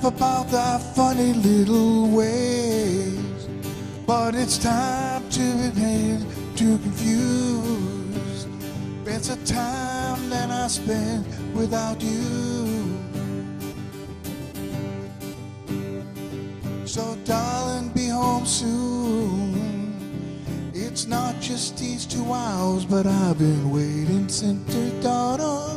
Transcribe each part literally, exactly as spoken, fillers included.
laugh about our funny little ways, but it's time to behave too confused. Better time than I spent without you. So darling, be home soon. It's not just these two hours, but I've been waiting since your daughter.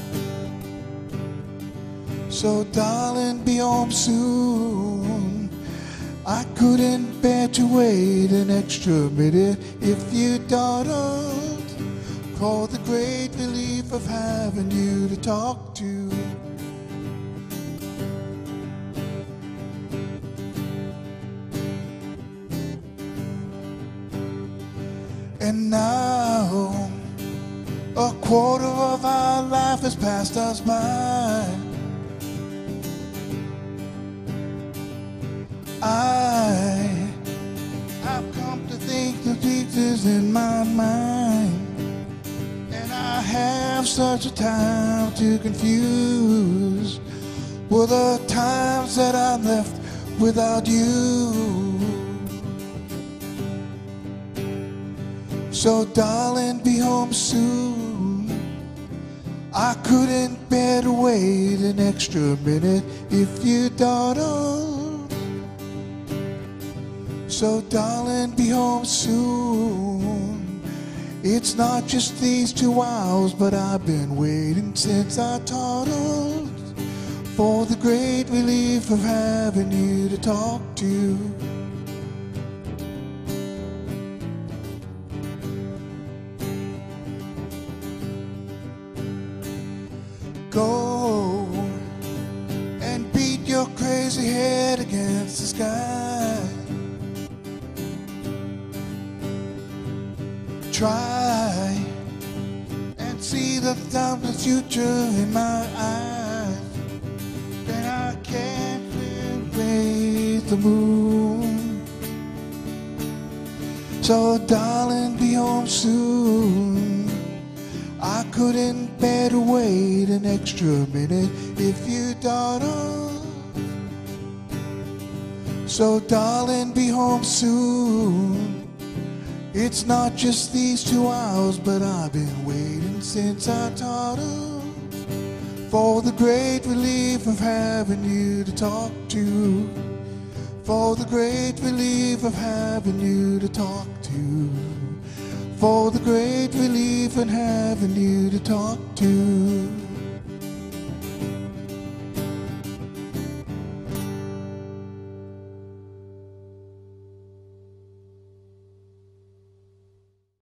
So darling, be home soon. I couldn't bear to wait an extra minute if you don't call the great relief of having you to talk to. And now a quarter of our life has passed us by. I have come to think the pictures in my mind, and I have such a time to confuse were the times that I left without you. So darling, be home soon. I couldn't bear to wait an extra minute if you don't. So darling, be home soon. It's not just these two hours, but I've been waiting since I toddled for the great relief of having you to talk to. Go and beat your crazy head against the sky. Try and see the thunder future in my eyes. Then I can't raise the moon. So darling, be home soon. I couldn't bear to wait an extra minute if you don't. So darling, be home soon. It's not just these two hours, but I've been waiting since I toddled for the great relief of having you to talk to. For the great relief of having you to talk to. For the great relief in having you to talk to.